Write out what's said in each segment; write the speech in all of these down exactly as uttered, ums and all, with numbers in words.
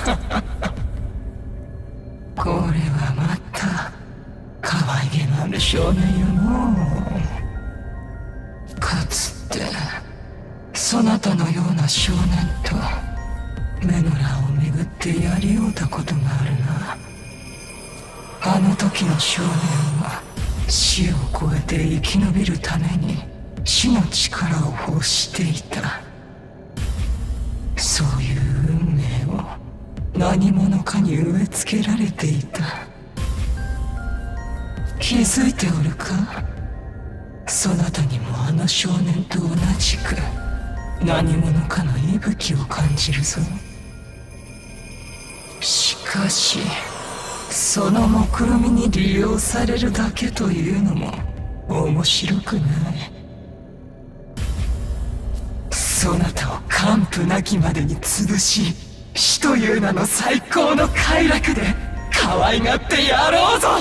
これはまた可愛げのある少年よのう。かつてそなたのような少年と目の欄を巡ってやり合うたことがあるな。あの時の少年は死を超えて生き延びるために死の力を欲していた。そういう運命を何者かに植え付けられていた。気づいておるか？そなたにもあの少年と同じく何者かの息吹を感じるぞ。しかしその目論見に利用されるだけというのも面白くない。そなたを完膚なきまでに潰し、死という名の最高の快楽で可愛がってやろうぞ。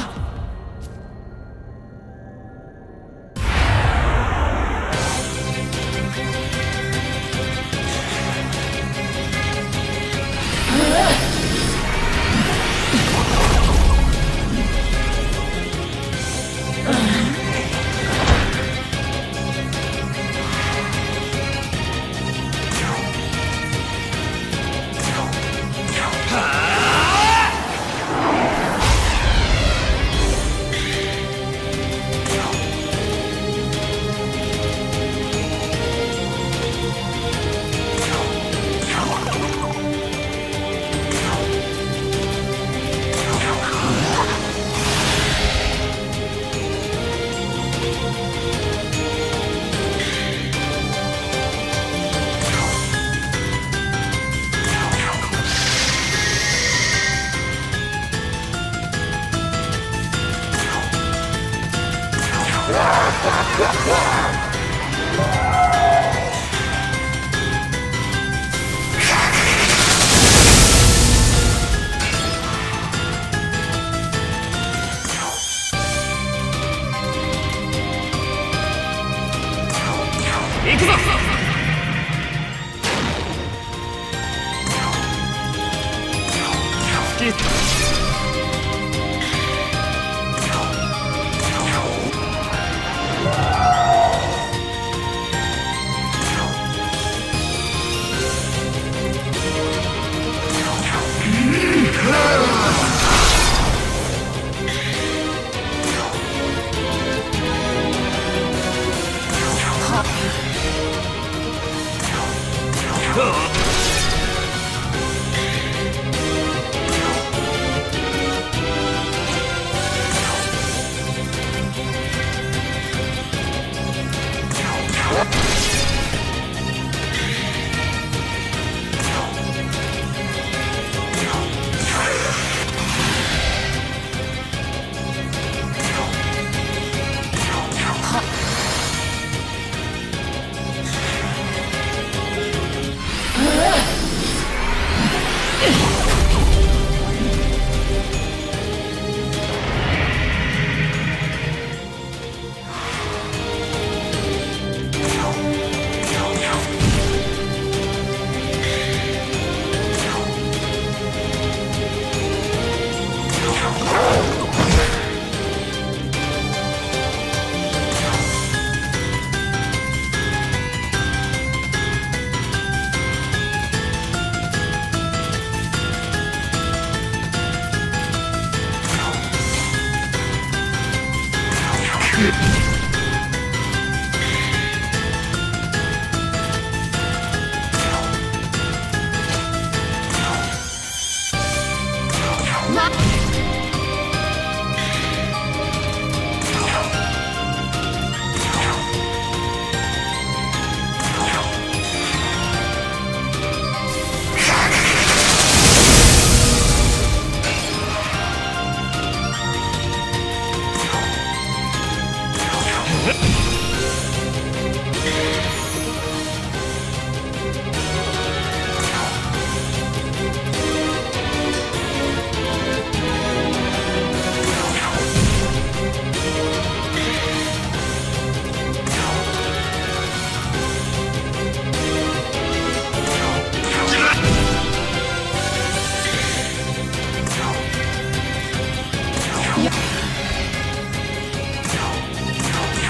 行くぞ。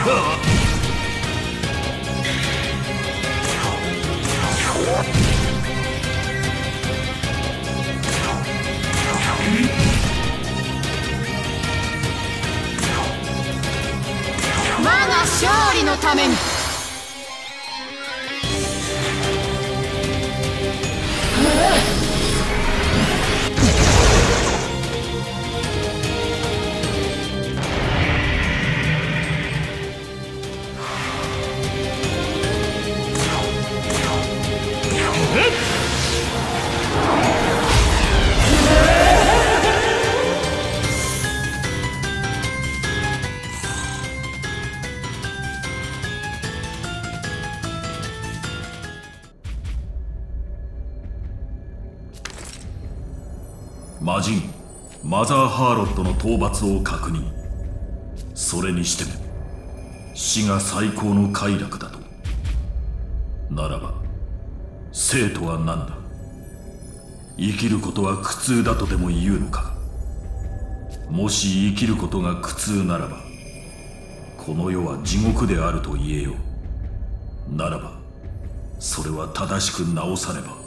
我が勝利のために。 魔人マザー・ハーロットの討伐を確認。それにしても死が最高の快楽だと。ならば生とは何だ。生きることは苦痛だとでも言うのか。もし生きることが苦痛ならばこの世は地獄であると言えよう。ならばそれは正しく直さねば。